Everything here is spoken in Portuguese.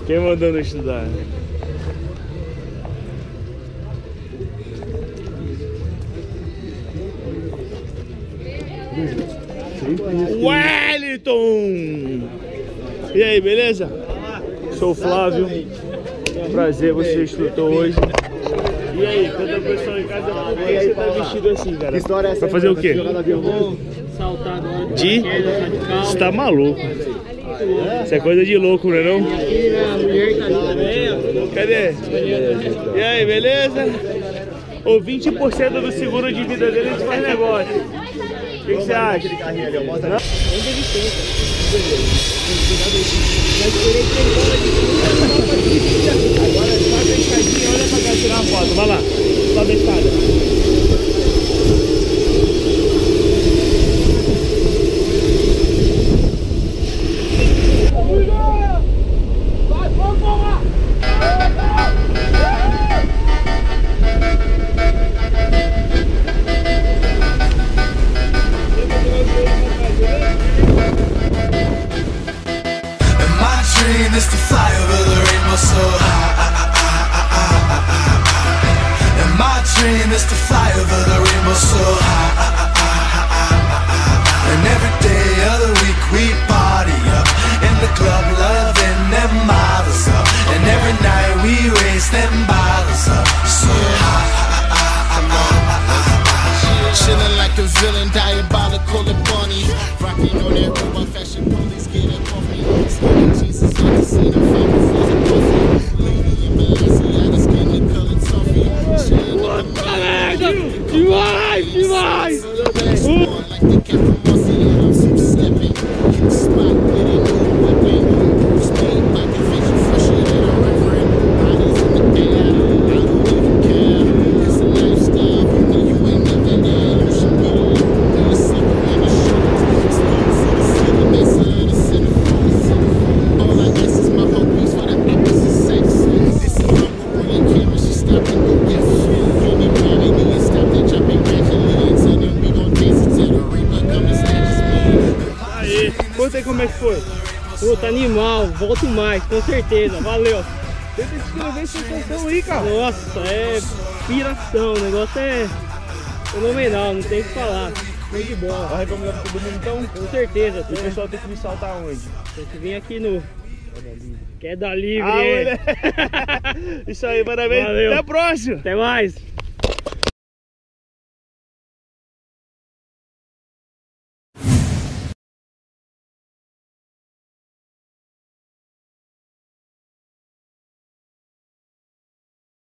Quem mandou não estudar? Welington! E aí, beleza? Sou o Flávio. Prazer, você é instrutor hoje. E aí, quando a pessoa em casa, por que você tá vestido assim, cara? Pra fazer o quê? Eu vou saltar agora de paraquedas radical. Você tá maluco? Isso é coisa de louco, não é não? A mulher tá ali também, ó. Cadê? E aí, beleza? Ou 20% do seguro de vida dele a gente faz negócio. O que você acha? Não? Agora sobe a escadinha, olha pra cá tirar uma foto. Vai lá, sobe a escada. Is to fly over the rainbow so high. And my dream is to fly over the rainbow so high. And every day of the week we party up in the club, loving them models up. And every night we raise them bottles up so high. Chilling like a villain, diabolical and bunny. Rocking on that robot fashion police, get up off me. Jesus on the scene, I'm found before the coffee. Lady in Balenciaga, skin the colored toffee. Chilling like a Demais! like the cat from Mossy, and I'm some stepping. Hit the spot with a new weapon. Speed by convention, fresher than a reverend. Bodies in the air, I don't even care. It's a lifestyle, you know you ain't never there. You should be the leader, the secret in the shoes. Speed to the city, mess of the center. All I guess is my hobbies for the opposite sex. This is my brilliant camera, she stopped and go get shit. Give me gravity and stop that jumping gradually. And tell them we gon' dance until the reaper come and snatches me. Aí, conta aí como é que foi. Puta, animal, volto mais, com certeza, valeu. Tenta descrever essa sensação aí, cara. Nossa, é piração, o negócio é fenomenal, não tem o que falar. Foi de bola. Vai recomendar pra todo mundo então? Com certeza. E o pessoal tem que me saltar onde? Tem que vir aqui no Queda Livre. Ah, isso aí, parabéns. Valeu. Até a próxima. Até mais.